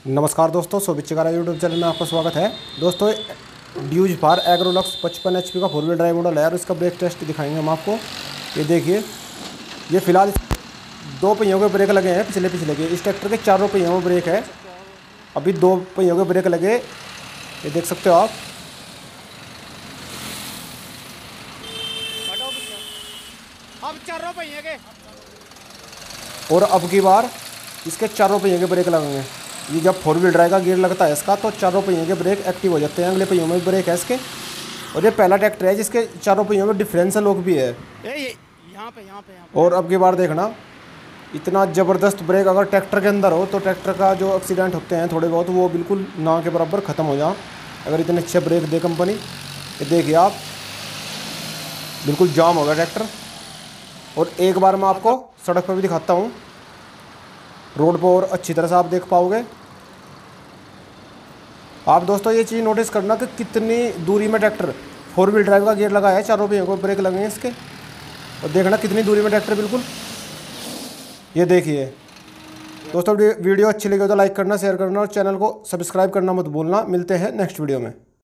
नमस्कार दोस्तों, सोबिचिकारा YouTube channel में आपका स्वागत है। दोस्तों, ड्यूज फार एग्रोलक्स 55 HP का 4 व्हील ड्राइव मॉडल है और इसका ब्रेक टेस्ट दिखाएंगे हम आपको। ये देखिए, ये फिलहाल 2 पहियों के ब्रेक लगे हैं पिछले के। इस ट्रैक्टर के 4 पहियों में ब्रेक है, अभी 2 पहियों के ब्रेक लगे, ये देख सकते हो आप। अब 4 पहिए के और अब की बार इसके 4 पहियों के ब्रेक लगेंगे। ये जब 4 व्हील ड्राइव का गियर लगता है इसका, तो 4 पहियों के ब्रेक एक्टिव हो जाते हैं। अगले पहियों में ब्रेक है इसके। और ये पहला ट्रैक्टर है जिसके 4 पहियों में डिफरेंशियल लॉक भी है। यहाँ पे। और अब की बार देखना, इतना ज़बरदस्त ब्रेक अगर ट्रैक्टर के अंदर हो तो ट्रैक्टर का जो एक्सीडेंट होते हैं थोड़े बहुत, वो बिल्कुल ना के बराबर ख़त्म हो जाए अगर इतने अच्छे ब्रेक दे कंपनी। ये देखिए आप, बिल्कुल जाम हो गया ट्रैक्टर। और एक बार मैं आपको सड़क पर भी दिखाता हूँ, रोड पर और अच्छी तरह से आप देख पाओगे। आप दोस्तों ये चीज़ नोटिस करना कि कितनी दूरी में ट्रैक्टर 4 व्हील ड्राइव का गियर लगा है, 4 पहियों को ब्रेक लगे हैं इसके। और देखना कितनी दूरी में ट्रैक्टर बिल्कुल, ये देखिए। दोस्तों, वीडियो अच्छी लगी तो लाइक करना, शेयर करना और चैनल को सब्सक्राइब करना मत भूलना। मिलते हैं नेक्स्ट वीडियो में।